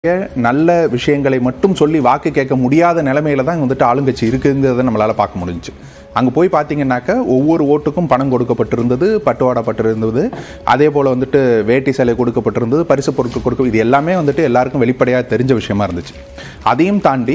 நல்ல விஷயங்களை மட்டும் சொல்லி வாக்கு கேட்க முடியாத நிலைமையில தான் வந்துட்டு ஆளுங்கட்சி இருக்குங்கிறத நம்மளால பார்க்க முடிஞ்சுச்சு. அங்கே போய் பார்த்தீங்கன்னாக்க ஒவ்வொரு ஓட்டுக்கும் பணம் கொடுக்கப்பட்டிருந்தது, பட்டுவாடப்பட்டிருந்தது, அதே போல் வந்துட்டு வேட்டி சேலை கொடுக்கப்பட்டிருந்தது, பரிசு பொருட்கள் இது எல்லாமே வந்துட்டு எல்லாருக்கும் வெளிப்படையாக தெரிஞ்ச விஷயமா இருந்துச்சு. அதையும் தாண்டி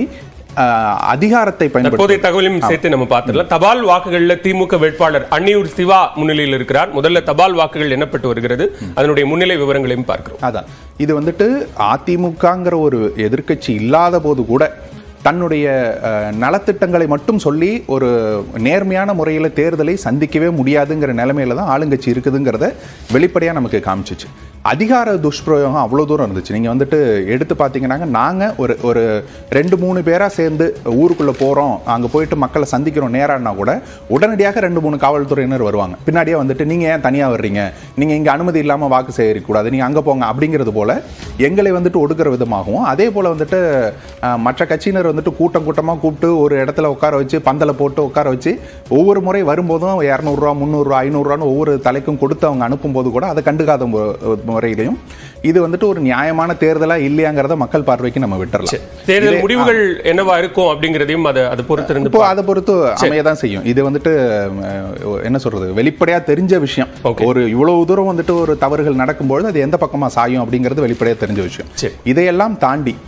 அதிகாரத்தை பயன்படுத்தி தகவலையும் சேர்த்து நம்ம பார்த்துடலாம். தபால் வாக்குகளில் திமுக வேட்பாளர் அன்னியூர் சிவா முன்னிலையில் இருக்கிறார். முதல்ல தபால் வாக்குகள் எண்ணப்பட்டு வருகிறது, அதனுடைய முன்னிலை விவரங்களையும் பார்க்கிறோம். அதான் இது வந்துட்டு அதிமுகங்கிற ஒரு எதிர்க்கட்சி இல்லாத போது கூட தன்னுடைய நலத்திட்டங்களை மட்டும் சொல்லி ஒரு நேர்மையான முறையில் தேர்தலை சந்திக்கவே முடியாதுங்கிற நிலைமையில தான் ஆளுங்கட்சி இருக்குதுங்கிறத வெளிப்படையாக நமக்கு காமிச்சிச்சு. அதிகார துஷ்பிரயோகம் அவ்வளோ தூரம் இருந்துச்சு. நீங்கள் வந்துட்டு எடுத்து பார்த்தீங்கன்னாங்க, நாங்கள் ஒரு 2-3 பேராக சேர்ந்து ஊருக்குள்ளே போகிறோம், அங்கே போயிட்டு மக்களை சந்திக்கிறோம் நேரானா கூட உடனடியாக 2-3 காவல்துறையினர் வருவாங்க. பின்னாடியே வந்துட்டு நீங்கள் ஏன் தனியாக வர்றீங்க, நீங்கள் இங்கே அனுமதி இல்லாமல் வாக்கு சேகரிக்கக்கூடாது, நீங்கள் அங்கே போங்க அப்படிங்கிறது போல் எங்களை வந்துட்டு ஒடுக்கிற விதமாகவும், அதே போல் வந்துட்டு மற்ற கட்சியினர் வந்துட்டு கூட்டமாக கூப்பிட்டு ஒரு இடத்துல உட்கார வச்சு பந்தலை போட்டு உட்கார வச்சு ஒவ்வொரு முறை வரும்போதும் 200 ரூபா 300 ரூபா 500 ரூபான்னு ஒவ்வொரு தலைக்கும் கொடுத்து அவங்க அனுப்பும்போது கூட அதை கண்டுக்காத முறையிலையும் இது வந்துட்டு ஒரு நியாயமான தேர்தலா இல்லையாங்கிறத மக்கள் பார்வைக்கு நம்ம விட்டுறலாம். தேர்தல் முடிவுகள் என்னவா இருக்கும் அப்படிங்கிறதையும் அதை பொறுத்து அமையதான் செய்யும். இது வந்துட்டு என்ன சொல்றது, வெளிப்படையா தெரிஞ்ச விஷயம். ஒரு இவ்வளவு தூரம் வந்துட்டு ஒரு தவறுகள் நடக்கும்போது அது எந்த பக்கமா சாயும் அப்படிங்கிறது வெளிப்படையா தெரிஞ்ச விஷயம். இதையெல்லாம் தாண்டி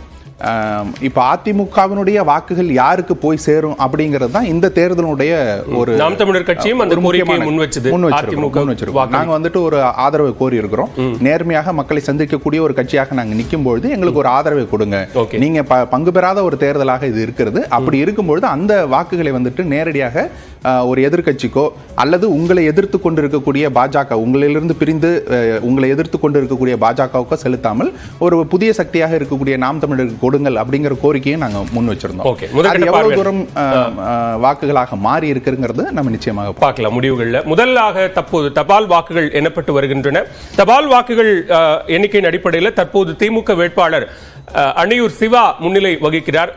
இப்ப அதிமுகவினுடைய வாக்குகள் யாருக்கு போய் சேரும் அப்படிங்கிறது தான் இந்த தேர்தலுடைய ஒரு நாம் தமிழர் கட்சியும் அந்த கோரிக்கையை முன் வச்சிருக்கோம். நாங்க வந்துட்டு ஒரு ஆதரவை கோரி இருக்கிறோம். நேர்மையாக மக்களை சந்திக்கக்கூடிய ஒரு கட்சியாக நாங்க நிற்கும் பொழுது எங்களுக்கு ஒரு ஆதரவை கொடுங்க, நீங்க பங்கு பெறாத ஒரு தேர்தலாக இது இருக்கிறது. அப்படி இருக்கும்பொழுது அந்த வாக்குகளை வந்துட்டு நேரடியாக ஒரு எதிர்கட்சிக்கோ அல்லது உங்களை எதிர்த்து கொண்டிருக்கக்கூடிய பாஜக, உங்களிலிருந்து பிரிந்து உங்களை எதிர்த்து கொண்டு இருக்கக்கூடிய பாஜகவுக்கோ செலுத்தாமல் ஒரு புதிய சக்தியாக இருக்கக்கூடிய நாம் தமிழருக்கு கொடுங்கள் அப்படிங்கிற கோரிக்கையை நாங்க முன் வச்சிருந்தோம். எவ்வளவு தூரம் வாக்குகளாக மாறி இருக்குங்கிறது நம்ம நிச்சயமாக பார்க்கலாம் முடிவுகள்ல. முதலாக தற்போது தபால் வாக்குகள் எண்ணப்பட்டு வருகின்றன. தபால் வாக்குகள் எண்ணிக்கையின் அடிப்படையில் தற்போது திமுக வேட்பாளர் அன்னியூர் சிவா முன்னிலை வகிக்கிறார்.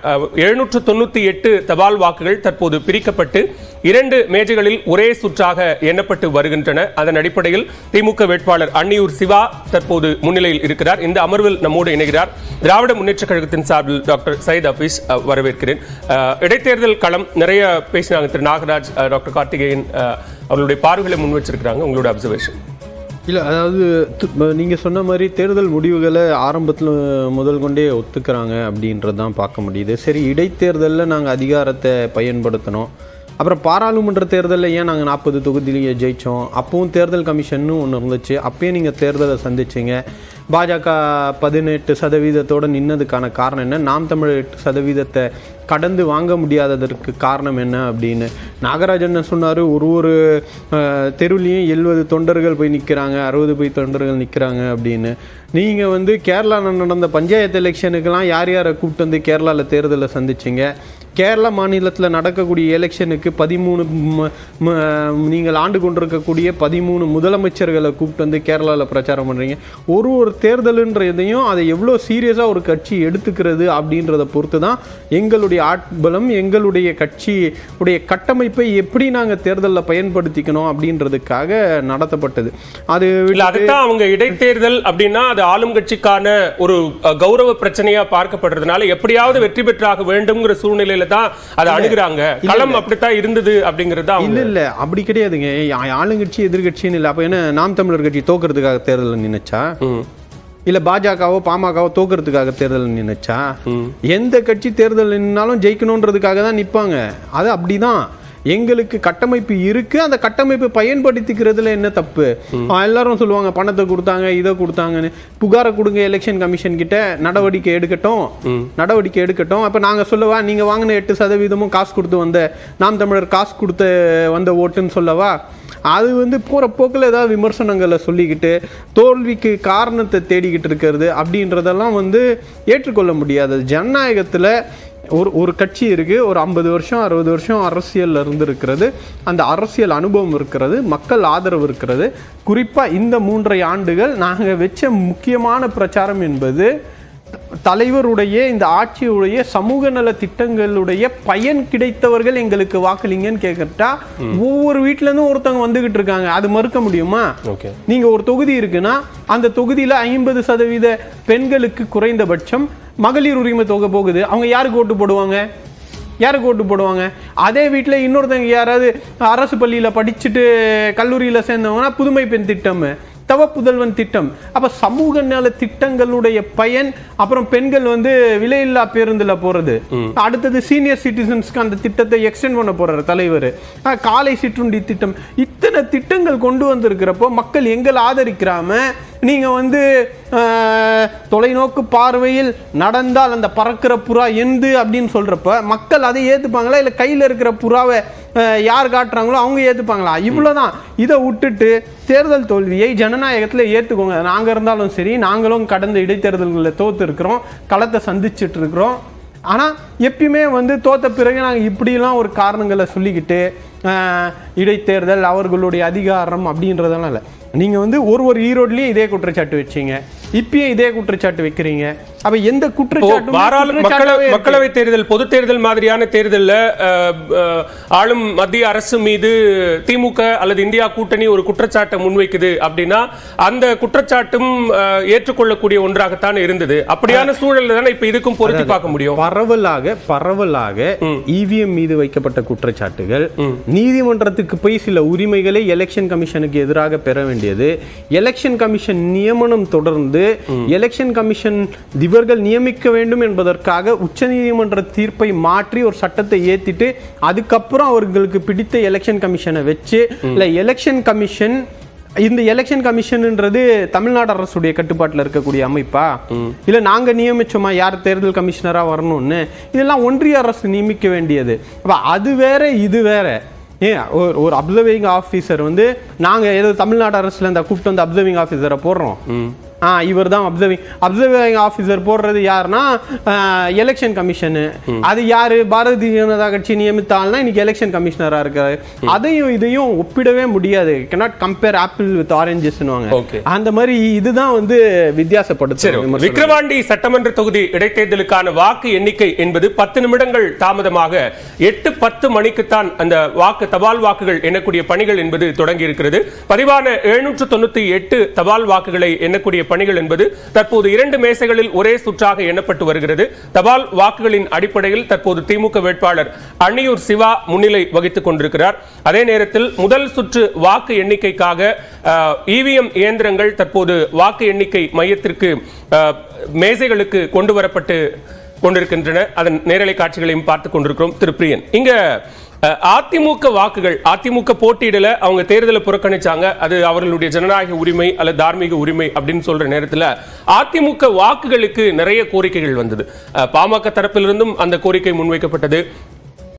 798 தபால் வாக்குகள் தற்போது பிரிக்கப்பட்டு 2 மேஜைகளில் ஒரே சுற்றாக எண்ணப்பட்டு வருகின்றன. அதன் அடிப்படையில் திமுக வேட்பாளர் அன்னியூர் சிவா தற்போது முன்னிலையில் இருக்கிறார். இந்த அமர்வில் நம்மோடு இணைகிறார் திராவிட முன்னேற்ற கழகத்தின் சார்பில் டாக்டர் சையத் ஹபீஸ். வரவேற்கிறேன். இடைத்தேர்தல் களம் நிறைய பேசினாங்க திரு நாகராஜ், டாக்டர் கார்த்திகேயன் அவர்களுடைய பார்வைகளை முன் வச்சிருக்கிறாங்க. உங்களோட அப்சர்வேஷன்? இல்லை, அதாவது நீங்கள் சொன்ன மாதிரி தேர்தல் முடிவுகளை ஆரம்பத்தில் முதல் கொண்டே ஒத்துக்கிறாங்க அப்படின்றது தான் பார்க்க முடியுது. சரி, இடைத்தேர்தலில் நாங்கள் அதிகாரத்தை பயன்படுத்தணும், அப்புறம் பாராளுமன்ற தேர்தலில் ஏன் நாங்கள் 40 தொகுதியிலேயே ஜெயித்தோம், அப்பவும் தேர்தல் கமிஷன்னு ஒன்று இருந்துச்சு, அப்பயே நீங்கள் தேர்தலை சந்திச்சிங்க. பாஜக 18% நின்னதுக்கான காரணம் என்ன, நாம் தமிழர் 8% கடந்து வாங்க முடியாததற்கு காரணம் என்ன அப்படின்னு நாகராஜ் என்ன சொன்னார். ஒரு தெருவிலையும் 70 தொண்டர்கள் போய் நிற்கிறாங்க, 60 தொண்டர்கள் நிற்கிறாங்க அப்படின்னு. நீங்கள் கேரளாவில் நடந்த பஞ்சாயத்து எலெக்ஷனுக்கெல்லாம் யார் யாரை கூப்பிட்டு வந்து கேரளாவில் தேர்தலை சந்திச்சிங்க? கேரளா மாநிலத்தில் நடக்கக்கூடிய எலெக்ஷனுக்கு 13 நீங்கள் ஆண்டு கொண்டிருக்கக்கூடிய 13 முதலமைச்சர்களை கூப்பிட்டு வந்து கேரளாவில் பிரச்சாரம் பண்ணுறீங்க. ஒரு தேர்தலுன்றதையும் அதை எவ்வளோ சீரியஸாக ஒரு கட்சி எடுத்துக்கிறது அப்படின்றத பொறுத்து தான் எங்களுடைய ஆட்பலம், எங்களுடைய கட்சியுடைய கட்டமைப்பை எப்படி நாங்கள் தேர்தலில் பயன்படுத்திக்கணும் அப்படின்றதுக்காக நடத்தப்பட்டது. அதுதான் அவங்க இடைத்தேர்தல் அப்படின்னா அது ஆளும் கட்சிக்கான ஒரு கௌரவ பிரச்சனையா பார்க்கப்படுறதுனால எப்படியாவது வெற்றி பெற்றாக வேண்டும்ங்கிற சூழ்நிலையில தான் அதை அணுகுறாங்க. களம் அப்படித்தான் இருந்தது அப்படிங்கறதா? இல்ல அப்படி கிடையாதுங்க. ஆளுங்கட்சி எதிர்கட்சின்னு இல்லை. அப்ப என்ன நாம் தமிழர் கட்சி தோக்கிறதுக்காக தேர்தல் நினைச்சா, இல்ல பாஜகவோ பாமகவோ தோக்கிறதுக்காக தேர்தல் நினைச்சா? எந்த கட்சி தேர்தல் நின்னாலும் ஜெயிக்கணும்ன்றதுக்காக தான் நிற்பாங்க. அது அப்படிதான். எங்களுக்கு கட்டமைப்பு இருக்கு, அந்த கட்டமைப்பை பயன்படுத்திக்கிறதுல என்ன தப்பு? எல்லாரும் சொல்லுவாங்க பணத்தை கொடுத்தாங்க, இதை கொடுத்தாங்கன்னு. புகாரை கொடுங்க எலெக்ஷன் கமிஷன் கிட்ட, நடவடிக்கை எடுக்கட்டும். அப்ப நாங்க சொல்லவா, நீங்க வாங்கின 8% காசு கொடுத்து வந்த நாம் தமிழர் காசு கொடுத்த வந்த ஓட்டுன்னு சொல்லவா? அது போற போக்கில் ஏதாவது விமர்சனங்களை சொல்லிக்கிட்டு தோல்விக்கு காரணத்தை தேடிக்கிட்டு இருக்கிறது அப்படின்றதெல்லாம் ஏற்றுக்கொள்ள முடியாது. ஜனநாயகத்துல ஒரு கட்சி இருக்கு, ஒரு 50 வருஷம் 60 வருஷம் அரசியல் இருந்திருக்கிறது, அந்த அரசியல் அனுபவம் இருக்கிறது, மக்கள் ஆதரவு இருக்கிறது. குறிப்பா இந்த 3.5 ஆண்டுகள் நாங்க வச்ச முக்கியமான பிரச்சாரம் என்பது தலைவருடைய இந்த ஆட்சியுடைய சமூக நல திட்டங்களுடைய பயன் கிடைத்தவர்கள் எங்களுக்கு வாக்களிங்கன்னு கேட்கட்டா ஒவ்வொரு வீட்டுல இருந்தும் ஒருத்தவங்க வந்துகிட்டு இருக்காங்க. அது மறுக்க முடியுமா? நீங்க ஒரு தொகுதி இருக்குன்னா அந்த தொகுதியில 50% பெண்களுக்கு குறைந்தபட்சம் மகளிர் உரிமை தொகை போகுது, அவங்க யாருக்கு ஓட்டு போடுவாங்க? யாருக்கு ஓட்டு போடுவாங்க? அதே வீட்டில் இன்னொருத்தங்க யாராவது அரசு பள்ளியில் படிச்சுட்டு கல்லூரியில் சேர்ந்தவங்கன்னா புதுமை பெண் திட்டம், தவ புதல்வன் திட்டம். அப்ப சமூக நல திட்டங்களுடைய பயன், அப்புறம் பெண்கள் விலையில்லா பேருந்துல போறது, அடுத்தது சீனியர் சிட்டிசன்ஸ்க்கு அந்த திட்டத்தை எக்ஸ்டெண்ட் பண்ண போறாரு தலைவர், காலை சிற்றுண்டி திட்டம், இத்தனை திட்டங்கள் கொண்டு வந்திருக்கிறப்போ மக்கள் எங்களை ஆதரிக்கிறாம நீங்க தொலைநோக்கு பார்வையில் நடந்தால் அந்த பறக்கிற புறா எந்து அப்படின்னு சொல்றப்ப மக்கள் அதை ஏத்துப்பாங்களா? இல்ல கையில இருக்கிற புறாவை யார் காட்டுறாங்களோ அவங்க ஏத்துப்பாங்களா? இவ்வளவுதான். இதை விட்டுட்டு தேர்தல் தோல்வியை ஜனநாயகத்துல ஏத்துக்கோங்க. நாங்க இருந்தாலும் சரி, நாங்களும் கடந்த இடைத்தேர்தல்களில் தோத்து இருக்கிறோம், களத்தை சந்திச்சுட்டு இருக்கிறோம். ஆனா எப்பயுமே தோத்த பிறகு நாங்க இப்படிலாம் ஒரு காரணங்களை சொல்லிக்கிட்டு இடைத்தேர்தல் அவர்களுடைய அதிகாரம் அப்படின்றதெல்லாம் இல்லை. நீங்க ஒரு ஈரோட்லயும் இதே குற்றச்சாட்டு வச்சீங்க, இப்பயும் இதே குற்றச்சாட்டு வைக்கிறீங்க. அப்ப எந்த குற்றச்சாட்டு? மக்களவை தேர்தல், பொது தேர்தல் மாதிரியான தேர்தலில் ஆளும் மத்திய அரசு மீது திமுக அல்லது இந்தியா கூட்டணி ஒரு குற்றச்சாட்டை முன்வைக்குது அப்படின்னா அந்த குற்றச்சாட்டும் ஏற்றுக்கொள்ளக்கூடிய ஒன்றாகத்தான் இருந்தது. அப்படியான சூழல்ல தானே இப்ப இதுக்கும் பொருத்தி பார்க்க முடியும். பரவலாக இவிஎம் மீது வைக்கப்பட்ட குற்றச்சாட்டுகள், நீதிமன்றத்துக்கு போய் சில உரிமைகளை எலெக்ஷன் கமிஷனுக்கு எதிராக பெற வேண்டியது, எலெக்ஷன் கமிஷன் நியமனம் தொடர்ந்து எலெக்ஷன் கமிஷன் இவர்கள் நியமிக்க வேண்டும் என்பதற்காக உச்சநீதிமன்ற தீர்ப்பை மாற்றி ஒரு சட்டத்தை ஏத்திட்டு அதுக்கப்புறம் அவர்களுக்கு பிடித்த எலெக்ஷன் கமிஷனை வச்சு, இல்ல எலெக்ஷன் கமிஷன், இந்த எலெக்ஷன் கமிஷன்ன்றது தமிழ்நாடு அரசுடைய கட்டுப்பாட்டில் இருக்கக்கூடிய அமைப்பா, இல்ல நாங்க நியமிச்சோமா யார் தேர்தல் கமிஷனரா வரணும்னு? இதெல்லாம் ஒன்றிய அரசு நியமிக்க வேண்டியது. அது வேற இது வேற. ஒரு அப்சர்விங் ஆபீசர் நாங்க ஏதோ தமிழ்நாடு அரசுல இந்த கூப்பிட்டு அப்சர்விங் ஆபீசரை போடுறோம், இவர் தான் அப்சர்விங் ஆபீசர் போடுறது யாருன்னா எலெக்ஷன் கமிஷன். அது யாரு? பாரதிய ஜனதா கட்சி நியமித்தால்னா இன்னைக்கு எலெக்ஷன் கமிஷனரா இருக்காரு. அதையும் இதையும் ஒப்பிடவே முடியாது. cannot compare apple with oranges. அந்த மாதிரி இதுதான் வித்தியாசப்படுது. விக்கிரவாண்டி சட்டமன்ற தொகுதி இடைத்தேர்தலுக்கான வாக்கு எண்ணிக்கை என்பது 10 நிமிடங்கள் தாமதமாக 8:10 மணிக்குத்தான் அந்த தபால் வாக்குகள் எண்ணக்கூடிய பணிகள் என்பது தொடங்கி இருக்கிறது. பதிவான 798 தபால் வாக்குகளை எண்ணக்கூடிய பணிகள் என்பது தற்போது 2 மேசைகளில் ஒரே சுற்றாக எண்ணப்பட்டு வருகிறது. தபால் வாக்குகளின் அடிப்படையில் தற்போது திமுக வேட்பாளர் அன்னியூர் சிவா முன்னிலை வகித்துக் கொண்டிருக்கிறார். அதே நேரத்தில் முதல் சுற்று வாக்கு எண்ணிக்கைக்காக இவிஎம் இயந்திரங்கள் தற்போது வாக்கு எண்ணிக்கை மையத்திற்கு மேசைகளுக்கு கொண்டு வரப்பட்டு கொண்டிருக்கின்றன. அதன் நேரலை காட்சிகளையும் பார்த்துக் கொண்டிருக்கிறோம். திரு பிரியன், இங்க அதிமுக வாக்குகள், அதிமுக போட்டியிடல, அவங்க தேர்தலை புறக்கணிச்சாங்க, அது அவர்களுடைய ஜனநாயக உரிமை அல்லது தார்மீக உரிமை அப்படின்னு சொல்ற நேரத்தில் அதிமுக வாக்குகளுக்கு நிறைய கோரிக்கைகள் வந்தது. பாமக தரப்பிலிருந்தும் அந்த கோரிக்கை முன்வைக்கப்பட்டது.